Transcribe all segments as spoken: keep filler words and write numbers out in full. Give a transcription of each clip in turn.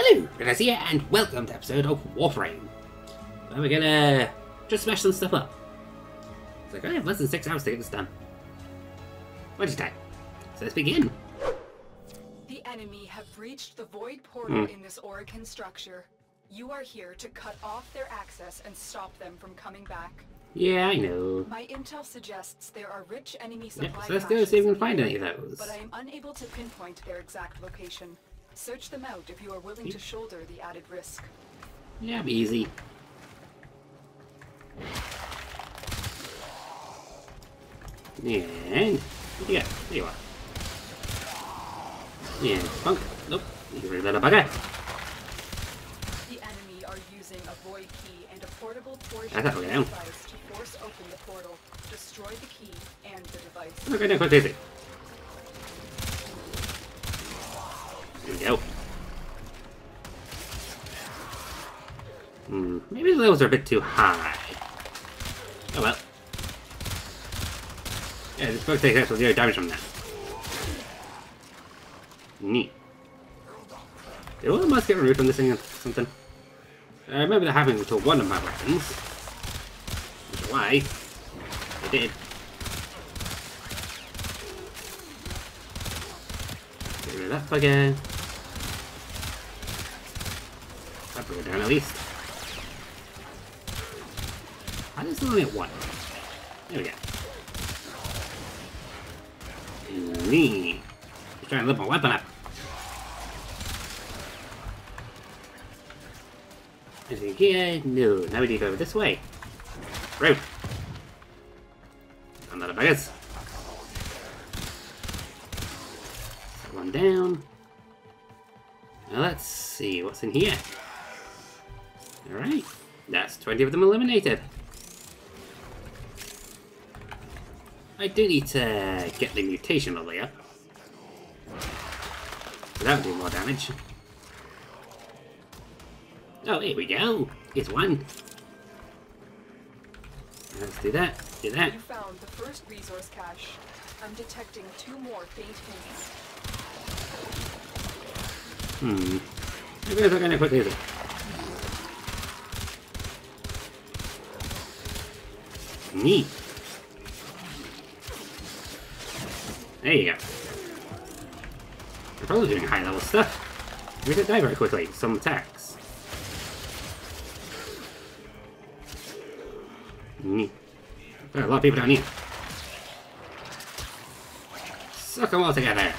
Hello, Ranos here, and welcome to episode of Warframe. Where we're gonna just smash some stuff up. It's like, I have less than six hours to get this done. What time? So let's begin. The enemy have breached the void portal mm. in this Orokin structure. You are here to cut off their access and stop them from coming back. Yeah, I know. My intel suggests there are rich enemy supply Yep, so let's go see if we can find any of those. But I am unable to pinpoint their exact location. Search them out if you are willing yep. to shoulder the added risk. Yeah, be easy. And what do you got? There you are. Yeah, punk. Nope. You little bugger. The enemy are using a void key and a portable portion I thought we were down. device to force open the portal, destroy the key and the device. Okay, now quite easy. There we go. Hmm, maybe the levels are a bit too high. Oh well. Yeah, it's supposed to take actual zero damage from that. Neat. Did all the mods get removed from this thing or something? I remember that happening to one of my weapons. Which is why they did. Get rid of that bugger. That bugger down at least. I just only at one. There we go. Me. Just trying to lift my weapon up. Anything here? No. Now we need to go over this way. Road. Another buggers. Set one down. Now let's see what's in here. Alright. That's twenty of them eliminated. I do need to get the mutation level up. So that would do more damage. Oh, here we go. It's one. Let's do that. Do that. You found the first resource cache. I'm detecting two more faint hints. Hmm. Maybe I'm gonna put these. Neat. There you go. We're probably doing high level stuff. We could die very quickly. Some attacks. Neat. There are a lot of people down here. Suck them all together.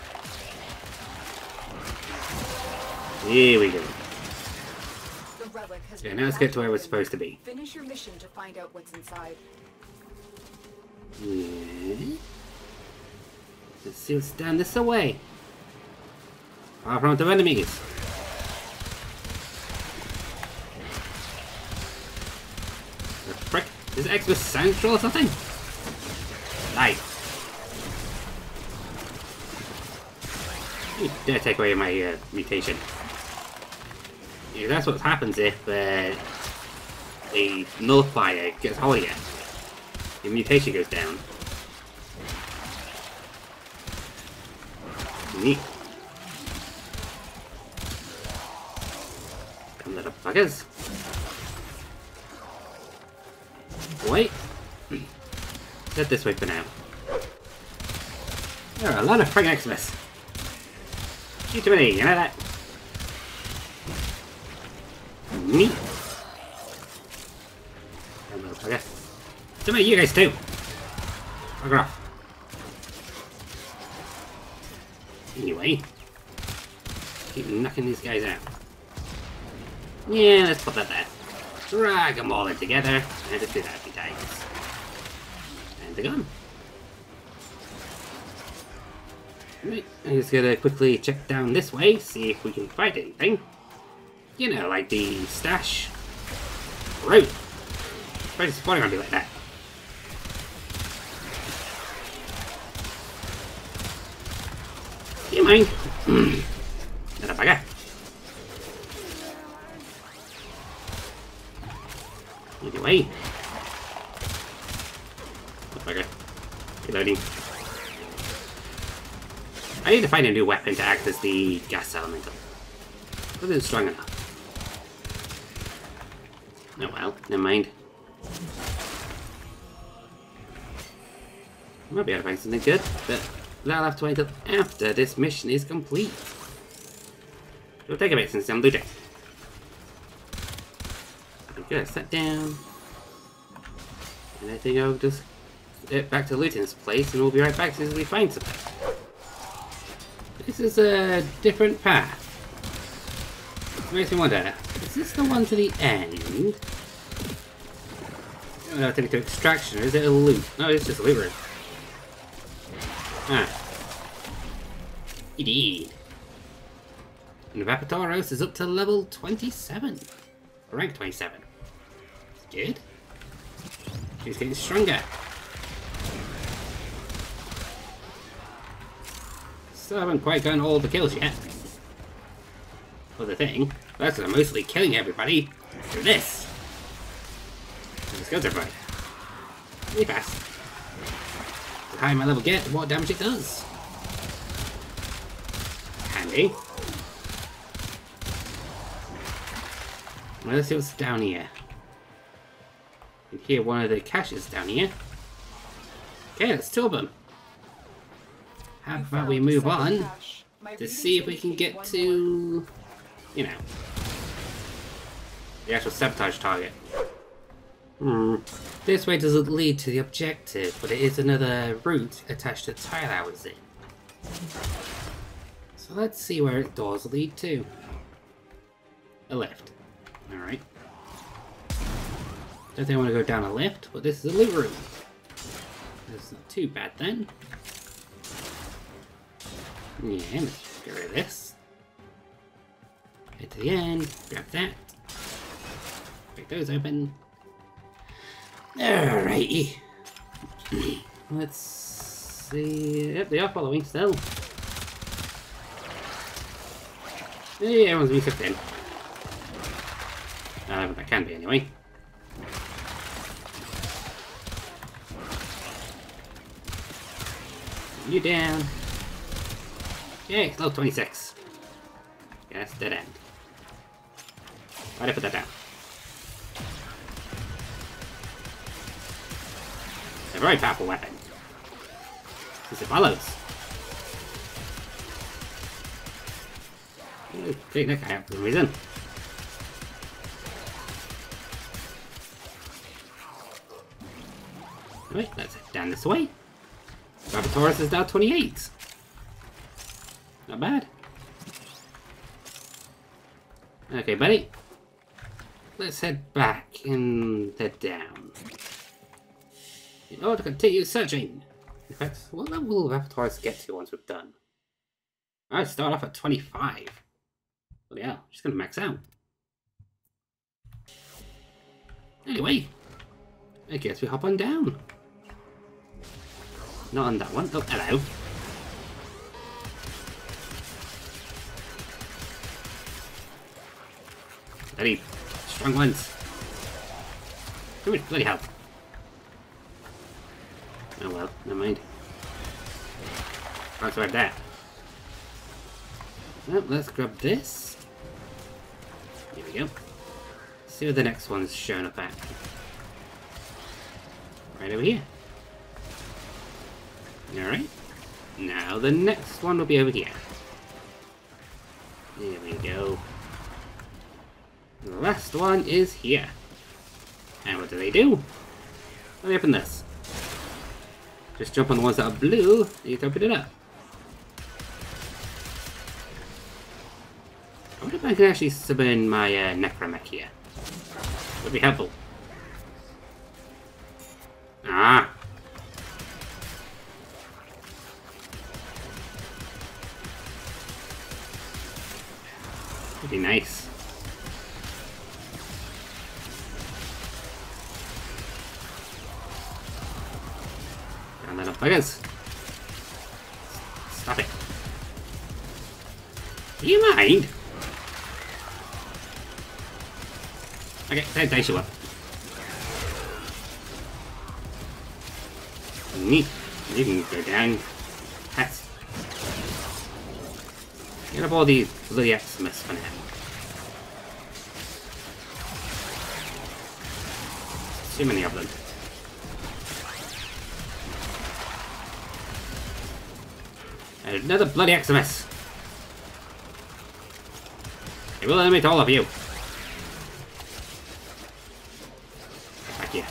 Here we go. The relic has Yeah, been now let's get to where we're activated. supposed to be. Finish your mission to find out what's inside. Yeah. Let's see what's down this away. Far from the enemies. The frick? Is it Xmas Central or something? Die. You dare take away my uh, mutation. Yeah, that's what happens if uh, the nullifier gets hold of you. Your mutation goes down. Neat. Come little buggers. Wait. Head this way for now. There are a lot of friggin' Xmas. Shoot to me, you know that? Neat. Come little bugger. Some of you guys too. Bugger off. Anyway, keep knocking these guys out. Yeah, let's put that there. Drag them all in together, and just do that a few times. And they're gone. Right, I'm just gonna quickly check down this way, see if we can find anything. You know, like the stash. Right. Very disappointing on me like that. Do you mind? Little bugger. Anyway. Little bugger. Reloading. I need to find a new weapon to act as the gas elemental. Wasn't strong enough. Oh well, never mind. Might be able to find something good, but that'll have to wait until after this mission is complete. It'll take a bit since I'm looting. I'm gonna sit down. And I think I'll just get back to looting this place and we'll be right back as soon as we find something. This is a different path. It makes me wonder, is this the one to the end? Oh, that'll take me to extraction, or is it a loot? No, it's just a loot room. Ah. Indeed. And Vapotaros is up to level twenty-seven. Or rank twenty-seven. That's good. She's getting stronger. Still haven't quite gotten all the kills yet. Well, the thing, that's I'm mostly killing everybody through this. This kills everybody. Really fast. The higher my level get, the more damage it does. Handy. Well, let's see what's down here. You can hear one of the caches down here. Okay, that's two of them. How about we move on to see if we can get to, you know, the actual sabotage target. Hmm. This way doesn't lead to the objective, but it is another route attached to the tile I was in. So let's see where it does lead to. A lift. Alright. Don't think I want to go down a lift, but this is a loot room. That's not too bad then. Yeah, let's get rid of this. Get to the end, grab that. Break those open. Alrighty. Let's see. Yep, they are following still. Hey, everyone's being sucked in. Uh, but that can be anyway. You down. Okay, level twenty-six. Yes, dead end. Why'd I put that down? It's a very powerful weapon. Since it follows. Oh, take that guy out for some reason. Wait, let's head down this way. Vapotaurus is now twenty-eight. Not bad. Okay, buddy. Let's head back and head down. In order to continue searching. In fact, what level will Vapotaurus get to once we're done? I start off at twenty-five. Well, yeah, just gonna max out. Anyway, I guess we hop on down. Not on that one. Oh, hello. Bloody strong ones. Too much bloody help. Oh well, never mind. Can't survive that. Well, let's grab this. Here we go. See where the next one's showing up at. Right over here. Alright. Now the next one will be over here. There we go. The last one is here. And what do they do? Let me open this. Just jump on the ones that are blue, and you can open it up. I wonder if I can actually summon my uh, Necromech here. Would be helpful. Ah! Would be nice. And then up buggers. Stop it. Do you mind? Okay, then dice you up. Neat. You can go down. Hats. Get up all these bloody Xmas for now. too many of them. And another bloody X M S. It will eliminate all of you. Back here.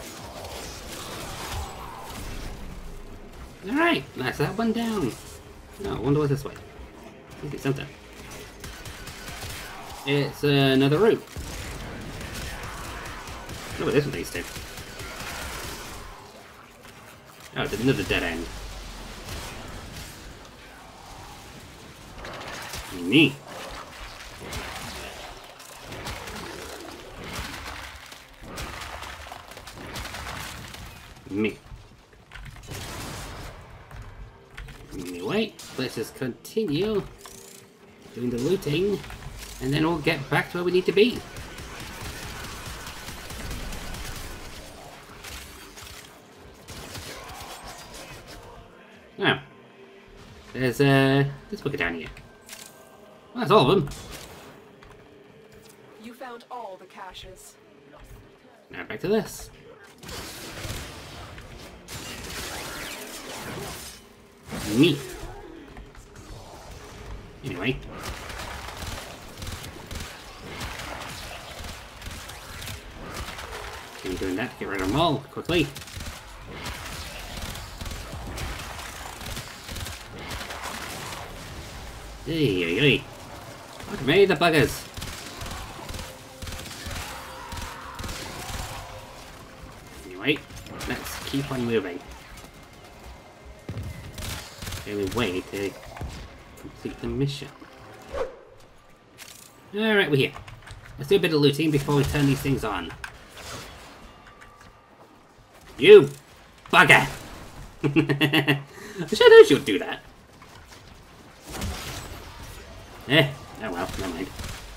Alright, that's that one down. No, I wonder what's this way. Let's see something. It's uh, another route. Look what this one leads to. Oh, it's another dead end. Me. Me. Anyway, let's just continue doing the looting, and then we'll get back to where we need to be. Now, there's uh, this bucket down here. Well, that's all of them. You found all the caches. Now back to this. Me. Anyway. Keep doing that to get rid of them all quickly. Hey, hey, hey. Look at me, the buggers. Anyway, let's keep on moving. The only way to complete the mission. Alright, we're here. Let's do a bit of looting before we turn these things on. You bugger! I should know she would do that. Eh, oh well, never mind.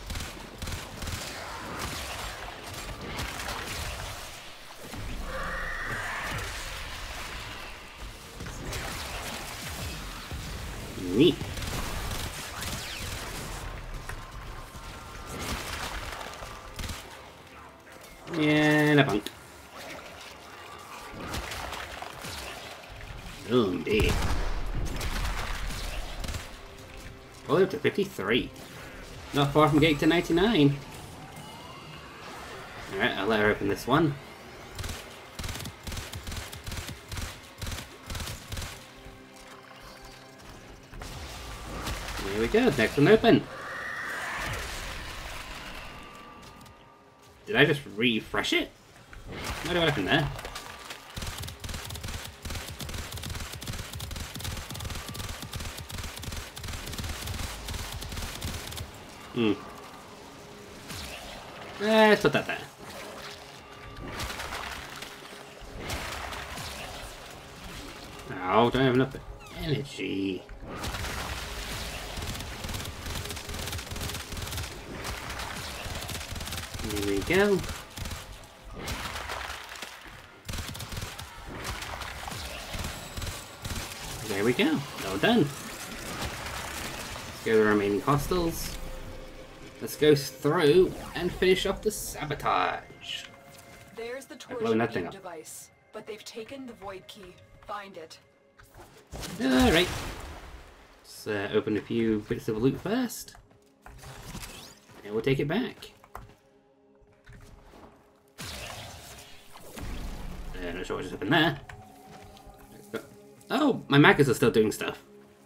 Neat. And a bunk. Oh, indeed. All up to fifty-three. Not far from getting to ninety-nine. Alright, I'll let her open this one. There we go, next one open. Did I just refresh it? What do I open there? Hmm. Eh, let's put that there. Oh, don't have enough energy. There we go. There we go. Well done. Let's go to the remaining hostels. Let's go through and finish off the sabotage. There's the torch beam device, but they've taken the void key. Find it. Alright. Let's uh, open a few bits of loot first. And we'll take it back. Uh, not sure what just happened there. Oh, my maggots are still doing stuff.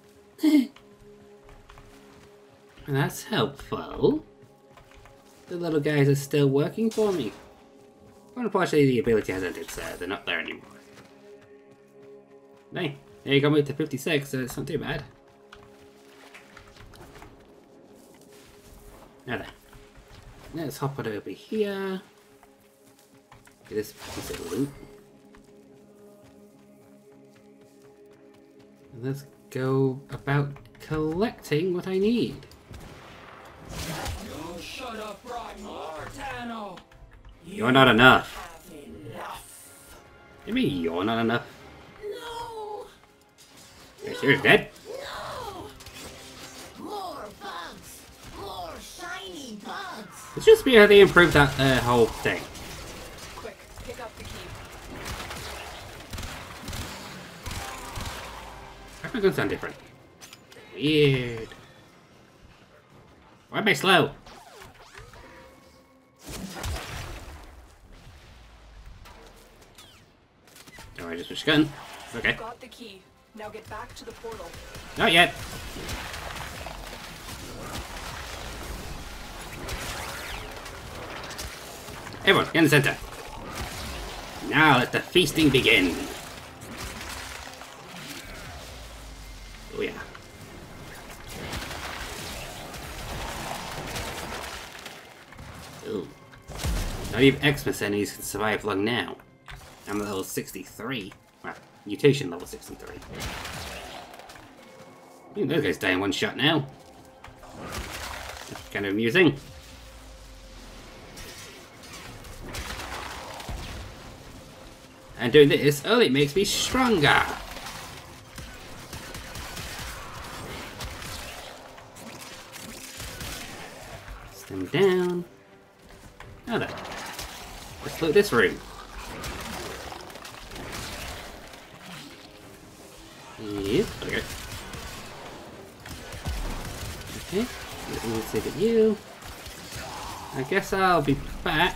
That's helpful. The little guys are still working for me. Unfortunately, the ability has ended, so they're not there anymore. Hey, there you got me to fifty-six, so it's not too bad. Now then, let's hop it over here. Get this piece of loot. And let's go about collecting what I need. You should have brought more, Tano. You're not enough. Have enough. You mean you're not enough? No. Yes, you're dead. No. More bugs. More shiny bugs. It's just be how they improved that uh, whole thing. Quick, pick up the key. That gonna sound different. Weird. Why am I slow? Oh, I just switched gun. Okay. Got the key. Now get back to the portal. Not yet. Everyone, get in the center. Now let the feasting begin. Oh yeah. Ooh. Not even Xmas enemies can survive long now. I'm level sixty-three. Well, mutation level sixty-three. Ooh, those guys die in one shot now. That's kind of amusing. And doing this only makes me stronger. Stem down. Now then, let's loot this room. Yep, okay. Okay, let's look at you. I guess I'll be back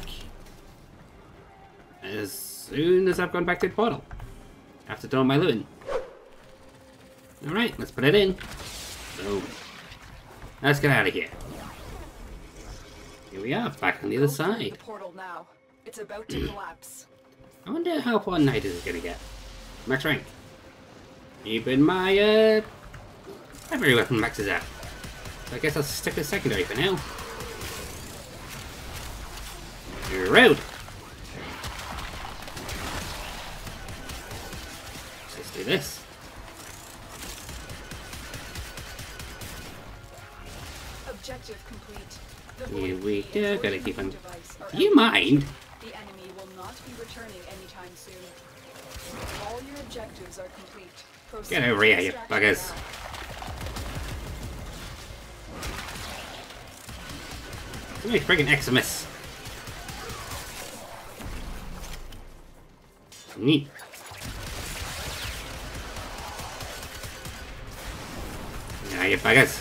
as soon as I've gone back to the portal. After doing my looting. Alright, let's put it in. Boom. Let's get out of here. Here we are, back on the other side. The portal now. It's about to collapse. I wonder how far Knight is gonna get. Max rank. Even my uh primary weapon maxes out. So I guess I'll stick with secondary for now. Road. Let's do this. Objective complete. The Here void we key go. and Gotta void keep on. device are Do you out. mind? The enemy will not be returning anytime soon. All your objectives are complete. Proceed Get over to here, you extraction buggers. now. Too many friggin' Xmas. Neat. Yeah, you buggers.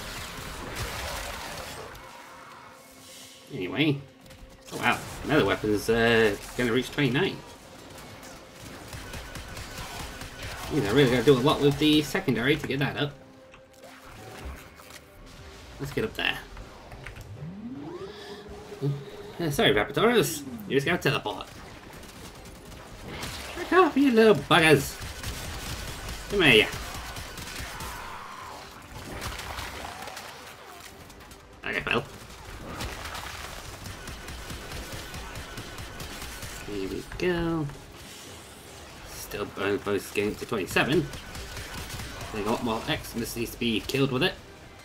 Anyway. Oh wow, another weapon's uh, gonna reach twenty-nine. Means I really gotta do a lot with the secondary to get that up. Let's get up there. Uh, sorry, Rapatoros. You just gotta teleport. Back off, you little buggers. Come here, ya. Okay, well. Here we go. Still both getting to twenty-seven. They got a lot more X, and this needs to be killed with it.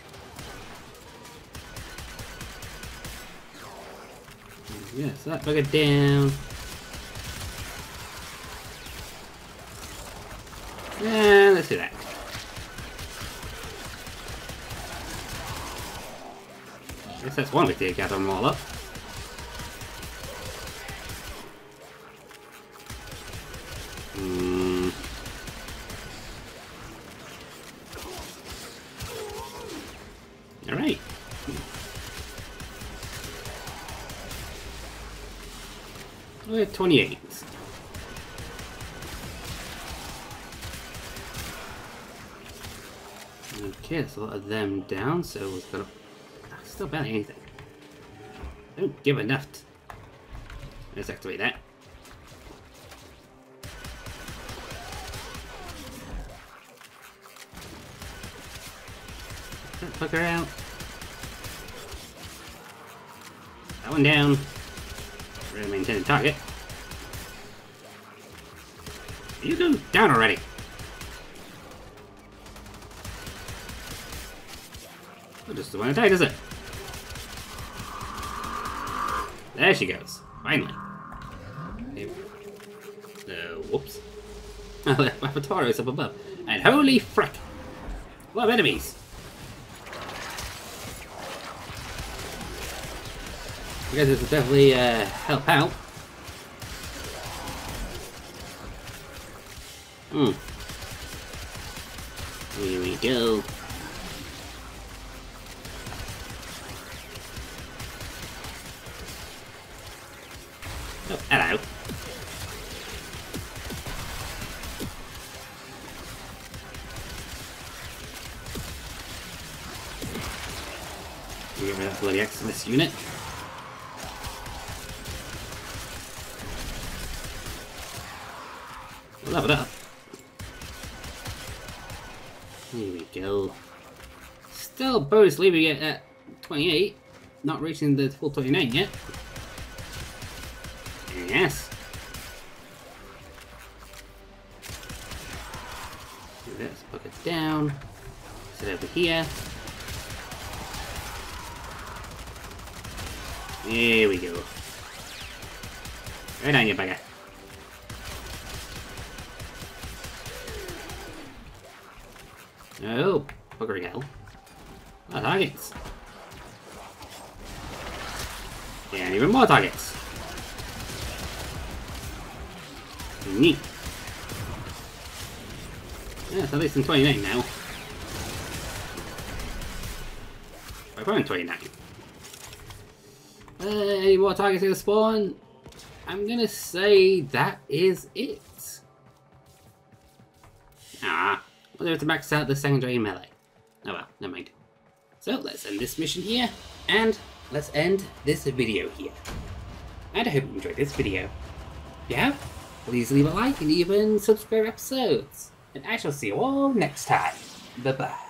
Yeah, so that bugger down. Yeah, let's do that. I guess that's one way to gather them all up. Hmm. Alright. We're at twenty-eight. Okay, there's a lot of them down, so we've got to... Still barely anything. Don't give enough. T Let's activate that. That fucker out. That one down. Really maintain the target. You go down already. Oh, just the one attack, is it? There she goes. Finally. Okay. Uh, whoops. My Orokin is up above. And holy frick! A lot of enemies. You guys will definitely uh, help out. Hmm. Really. go. Oh, hello. Get rid of that bloody Exodus unit. We'll level it up. Here we go. Still bonus leaving it at twenty-eight. Not reaching the full twenty-nine yet. Yes. Let's book it down. Sit over here. Here we go. Right on, you bugger. Oh, buggery hell. More targets. And even more targets. Neat. Yeah, it's at least in twenty-nine now. We're going twenty-nine. Uh, any more targets gonna spawn? I'm gonna say that is it. Ah, whether it's to max out the secondary melee. Oh well, never mind. So let's end this mission here, and let's end this video here. And I hope you enjoyed this video. If you have, please leave a like and even subscribe episodes. And I shall see you all next time. Bye bye.